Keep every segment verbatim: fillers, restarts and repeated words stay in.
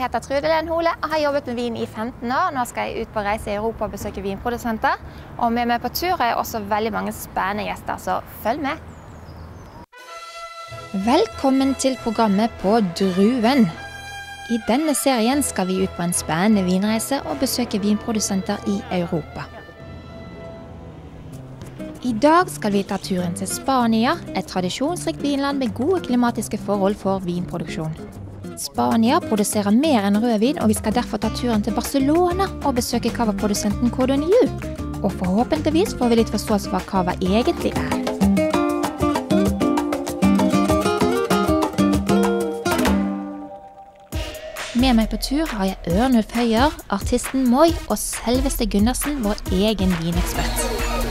heter Trude Lenhole og har jobbet med vin i femten år. Nå skal jeg ut på reise i Europa og besøke vinprodusenter. Og med meg på tur er også veldig mange spennende gjester, så følg med. Velkommen til programmet På Druen. I denne serien skal vi ut på en spennende vinreise og besøke vinprodusenter i Europa. I dag skal vi ta turen til Spania, et tradisjonsrikt vinland med gode klimatiske forhold for vinproduksjon. Spania produserer mer enn rødvin, og vi skal derfor ta turen til Barcelona og besøke cava-produsenten Codorníu. Og forhåpentligvis får vi litt forståelse hva cava egentlig er. Med meg på tur har jeg Ørnulf Høyer, artisten Moi og selveste Gundersen, vår egen vinekspert.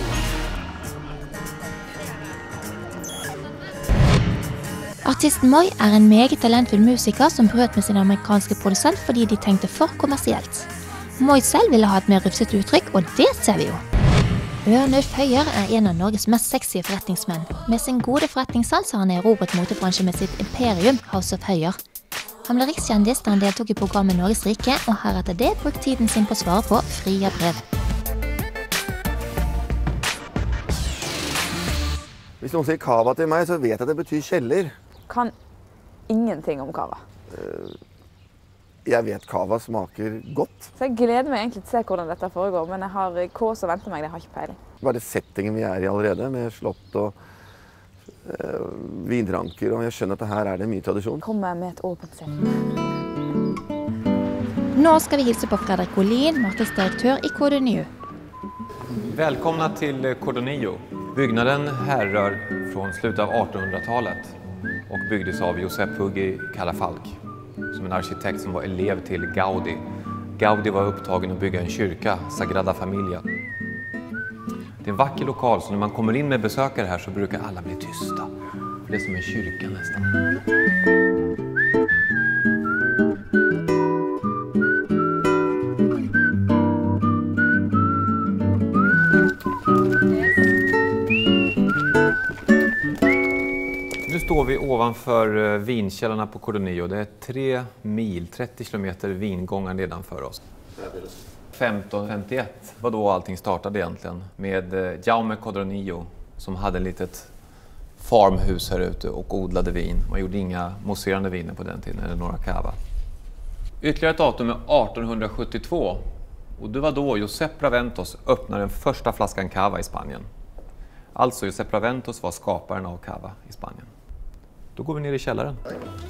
Artisten Moi er en meget talentfull musiker som brøt med sin amerikanske produsent fordi de tenkte for kommersielt. Moi selv ville ha et mer rufset uttrykk, og det ser vi jo. Ørnulf Høyer er en av Norges mest sexy forretningsmenn. Med sin gode forretningssans har han erobret motebransjen med sitt imperium, House of Høyer. Han ble rikskjendis da han deltok i programmet Norges Rike, og har etter det brukt tiden sin på å svare på fria brev. Hvis noen sier cava til meg, så vet jeg at det betyr kjeller. Kan ingenting om cava. Jeg vet cava smaker godt. Så jeg gleder meg egentlig til å se hvordan dette foregår, men jeg har kås og venter meg, det har ikke peiling. Bare settingen vi er i allerede, med slott og uh, vindranker, og jeg skjønner at her er det mye tradisjon. Kommer med et åpent sinn. Nå skal vi hilse på Fredrik Olin, marknadsdirektør i Codorníu. Välkomna till Codorníu. Byggnaden härrör från slutet av artonhundratalet och byggdes av Josep Puig Cadafalch, som en arkitekt som var elev till Gaudi. Gaudi var upptagen att bygga en kyrka, Sagrada Familia. Det är en vacker lokal, så när man kommer in med besökare här så brukar alla bli tysta. Det är som en kyrka nästan. Nu står vi ovanför vinkällarna på Codorníu. Det är tre mil, trettio kilometer vingångar nedanför oss. femton femtioett var då allting startade egentligen. Med Jaume Codorníu som hade ett litet farmhus här ute och odlade vin. Man gjorde inga mousserande viner på den tiden, eller några cava. Ytterligare ett datum är artonhundrasjuttiotvå. Och det var då Josep Raventos öppnade den första flaskan cava i Spanien. Alltså Josep Raventos var skaparen av cava i Spanien. Då går vi ner i källaren.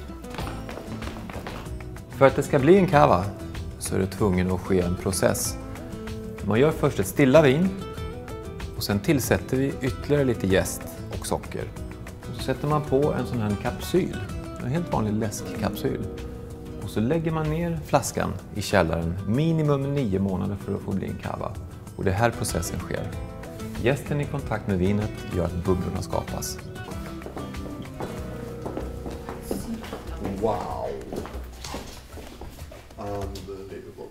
För att det ska bli en cava så är det tvungen att ske en process. Man gör först ett stilla vin och sen tillsätter vi ytterligare lite jäst och socker. Och så sätter man på en sån här kapsyl, en helt vanlig läskkapsyl. Och så lägger man ner flaskan i källaren minimum nio månader för att få bli en cava. Och det är här processen sker. Jästen i kontakt med vinet gör att bubblorna skapas. Wow! Unbelievable.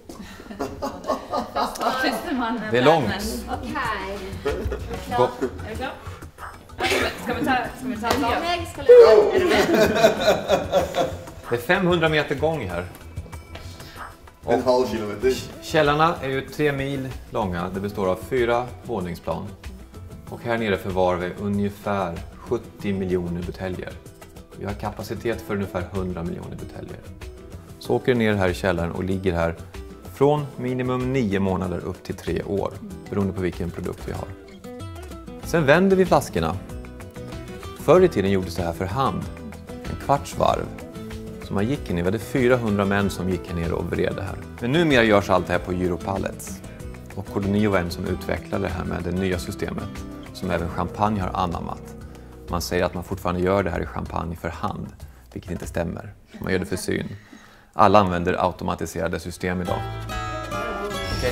Det är långt. Okej. Gå. Är du klar? Ska vi ta, ska vi ta en dag? Jeg skal løpe. Är du med? Det är femhundra meter gång här. En halv kilometer. Källarna är ju tre mil långa. Det består av fyra våningsplan. Och här nere förvarar vi ungefär sjuttio miljoner buteljer. Vi har kapacitet för ungefär hundra miljoner buteljer. Så åker det ner här i källaren och ligger här från minimum nio månader upp till tre år. Beroende på vilken produkt vi har. Sen vänder vi flaskorna. Förr i tiden gjordes det här för hand. En kvarts varv. Så man gick ner, vi hade fyrahundra män som gick ner och vred det här. Men numera görs allt det här på Europallets. Och Codorníu var en som utvecklade det här med det nya systemet. Som även champagne har anammat. Man säger att man fortfarande gör det här i champagne för hand. Vilket inte stämmer. Man gör det för syn. Alla använder automatiserade system idag. Okay.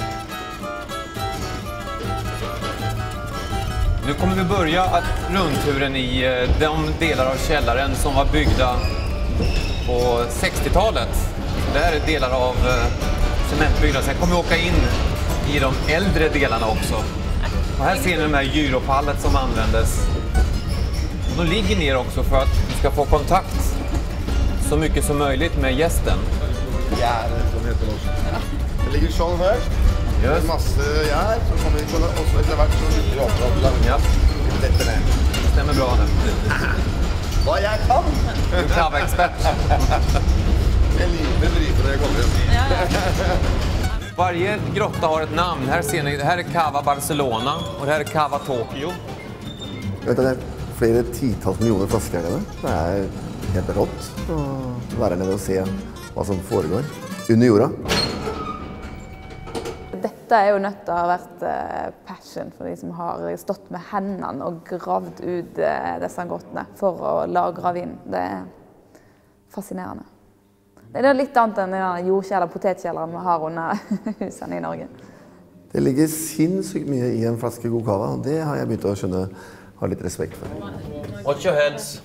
Nu kommer vi börja att rundturen i de delar av källaren som var byggda på sextiotalet. Det här är delar av cementbyggnad. Sen kommer vi åka in i de äldre delarna också. Och här ser ni de här gyropallet som användes. De ligger ner också för att vi ska få kontakt så mycket som möjligt med jästen. Gjær, som heter også. Det ligger sånn først. Yes. Masse gjær, så kommer vi sånn, og så etter hvert så lytter vi opp og Ja. dette ned. Det stämmer bra nu. Hva jeg kan! Du er kava-ekspert. En liten bedrift når jeg kommer hjem. Varje grotta har et navn. Her ser ni, det her er Cava Barcelona, og det her er Cava Tokyo. Vet du, det er flere titalls millioner flasker her nede. Det er helt rått å være nede og se hva som foregår under jorda. Dette er jo nødt til å ha vært eh, passion for de som har stått med hendene og gravd ut eh, disse grottene for å lagre vin. Det er fascinerende. Det er litt annet enn den jordkjeller, potetkjelleren vi har under husene i Norge. Det ligger sinnssykt mye i en flaske god cava, og det har jeg begynt å skjønne, ha litt respekt for. Watch your heads.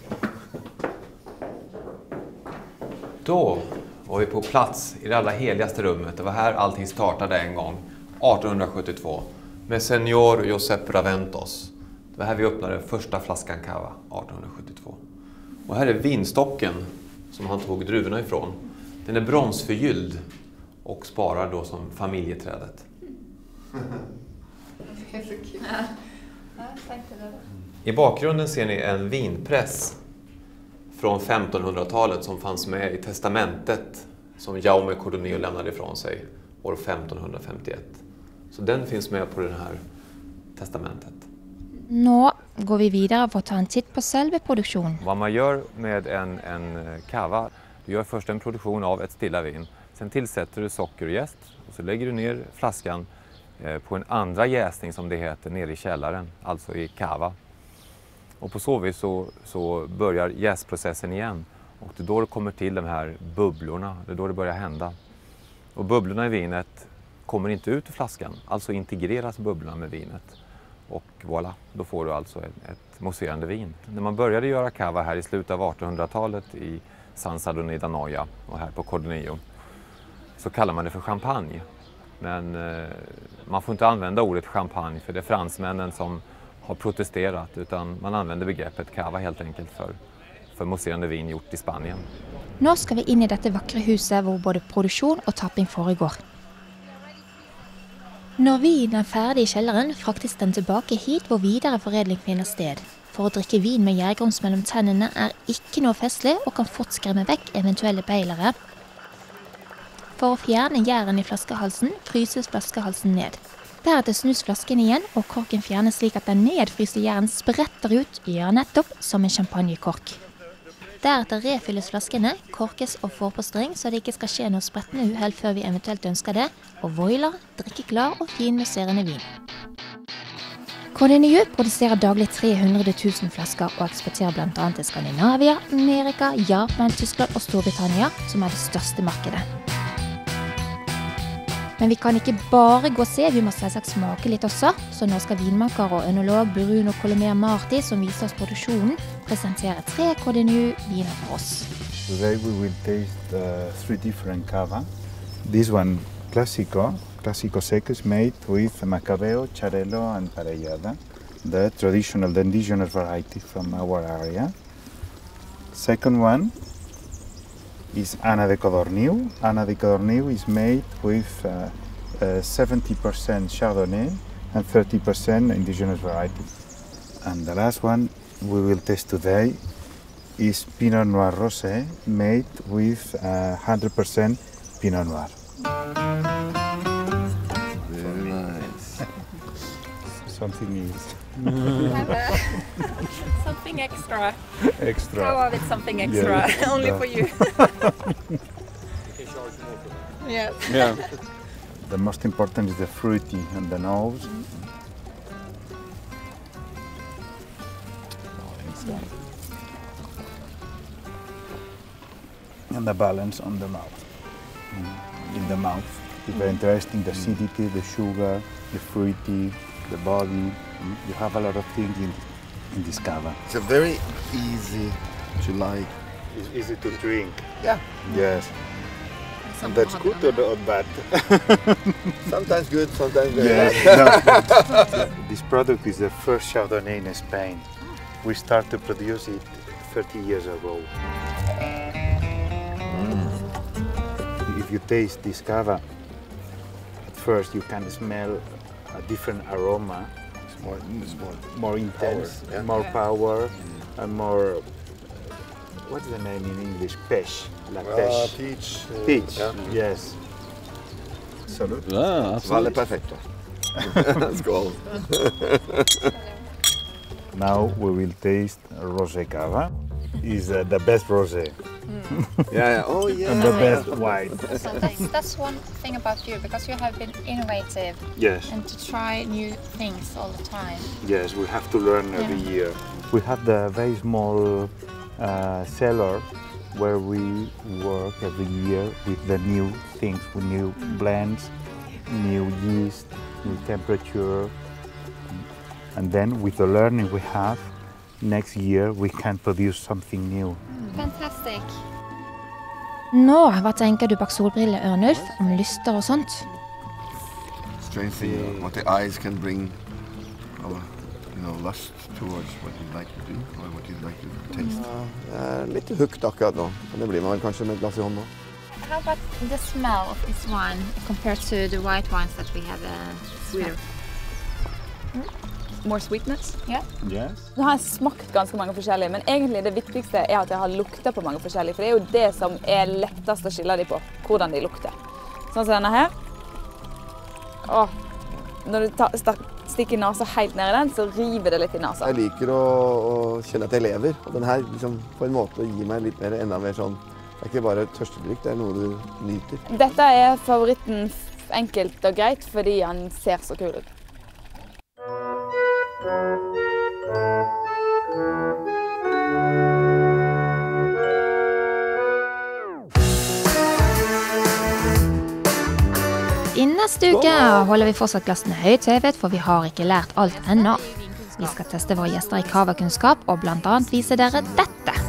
Da var vi på plats i det allra heligaste rummet. Det var her allting startade en gång, arton sjuttiotvå, med senior Josep Raventos. Det var her vi öppnade första flaskan cava, arton sjuttiotvå. Och här är vinstocken som han tog druvorna ifrån. Den är bronsförgylld och sparar då som familjeträdet. I bakgrunden ser ni en vinpress från femtonhundratalet som fanns med i testamentet som Jaume Cordoneo lämnade ifrån sig år femtonhundrafemtioett. Så den finns med på det her testamentet. Nå går vi videre for å ta en titt på selve produksjonen. Hva man gjør med en, en cava, du gjør først en produksjon av et stilla vin. Sen tillsätter du socker och jäst och så lägger du ner flaskan på en andra jäsning som det heter nere i källaren, alltså i cava. Och på så vis så, så börjar jäsprocessen igen. Och det är då det kommer till de här bubblorna, det är då det börjar hända. Och bubblorna i vinet kommer inte ut ur flaskan, alltså integreras bubblorna med vinet. Och voilà, då får du alltså ett, ett mousserande vin. När man började göra cava här i slutet av artonhundratalet i San Sadurní d'Anoia och här på Cordoneo så kallar man det för champagne. Men eh, man får inte använda ordet champagne för det är fransmännen som har protesterat, utan man använder begreppet cava helt enkelt för, för mousserande vin gjort i Spanien. Nå skal vi inn i dette vakre huset hvor både produksjon og tapping foregår. Når vinen er ferdig i kjelleren, fraktes den tilbake hit hvor videre foredling finner sted. For å drikke vin med gjærgrums mellom tennene er ikke noe festlig og kan fort skremme vekk eventuelle beilere. For å fjerne gjæren i flaskehalsen, fryses flaskehalsen ned. Deretter snus flasken igjen, og korken fjernes slik at den nedfryste gjæren spretter ut, ja nettopp, som en champagnekork. Deretter refylles flaskene, korkes og får på streng, så det ikke skal skje noe sprettende uhell før vi eventuelt ønsker det, og voiler, drikkeklar og finmusserende vin. Cordoneo produserer daglig tre hundre tusen flasker og eksporterer blant annet til Skandinavia, Amerika, Japan, Tyskland og Storbritannia, som er det største markedet. Men vi kan ikke bare gå og se, vi må selvsagt smake litt også, så nå skal vinmaker og ønolog Bruno Colomer Marti, som viser oss produksjonen, presentere tre Cordoneo-viner for oss. Today we will taste uh, three different cava. This one, Clásico, Clásico Seco, is made with Macabeo, Xarel·lo and Parellada, the traditional, the indigenous variety from our area. Second one is Anna de Codorniu. Anna de Codorniu is made with uh, uh, seventy percent Chardonnay and thirty percent indigenous variety. And the last one we will taste today is Pinot Noir Rosé, made with uh, one hundred percent Pinot Noir. Very nice. Something is Something extra. extra. How of it something extra? Yeah. Only Yeah. for you. Yeah. Yeah. The most important is the fruity and the nose. And the balance on the mouth. Mm. In the mouth. It's very interesting, the acidity, the sugar, the fruity, the body. Mm. You have a lot of things in, in this cava. It's a very easy to like. It's easy to drink. Yeah. Yes. And that's good or, or bad? Sometimes good, sometimes very Yes. bad. No. This product is the first Chardonnay in Spain. We started to produce it thirty years ago. If if you taste this cava, at first you can smell a different aroma. It's more, it's more, more intense, power, yeah. more power, and more. Uh, what's the name in English? Peach, la uh, peach. peach. Uh, Peach. Yeah. Yes. Salud. Ja, Valle absolut. perfetto. Skål. Now we will taste rosé cava. Is uh, the best rosé Yeah, yeah. Oh, yeah. and the best wine. So that's, that's one thing about you, because you have been innovative Yes. and to try new things all the time. Yes, we have to learn every Yeah. year. We have the very small uh, cellar where we work every year with the new things, with new blends, new yeast, new temperature. And then with the learning we have, next year we can produce something new. Fantastic. Nå, hva tenker du bak solbriller, Ørnulf, om lyster og sånt? Strange thing, you know, what the eyes can bring our, you know, lust towards what you like to do or what you like to taste. Ja, jeg er litt hooked akkurat nå, men det blir man vel kanskje med et glass i hånden nå. How about the smell of this wine compared to the white wines that we have? Uh, Sweeter. More sweetness. Yeah. Yes. Nå har jeg smakt ganske mange forskjellige, men egentlig det viktigste er at jeg har luktet på mange forskjellige, for det er jo det som er lettest å skille de på, hvordan de lukter. Sånn som denne her. Åh, når du tar, sta- stikker nasa helt ned i den, så river det litt i nasa. Jeg liker å, å kjenne at jeg lever, og den her liksom, på en måte gir meg litt mer, enda mer sånn, det er ikke bare tørstedrikk, det er noe du nyter. Dette er favoritten f- enkelt og greit, fordi han ser så kul ut. I neste uke holder vi fortsatt glassene høyt hevet, for vi har ikke lært alt ennå. Vi skal teste våre gjester i kavakunnskap og blant annet vise dere dette.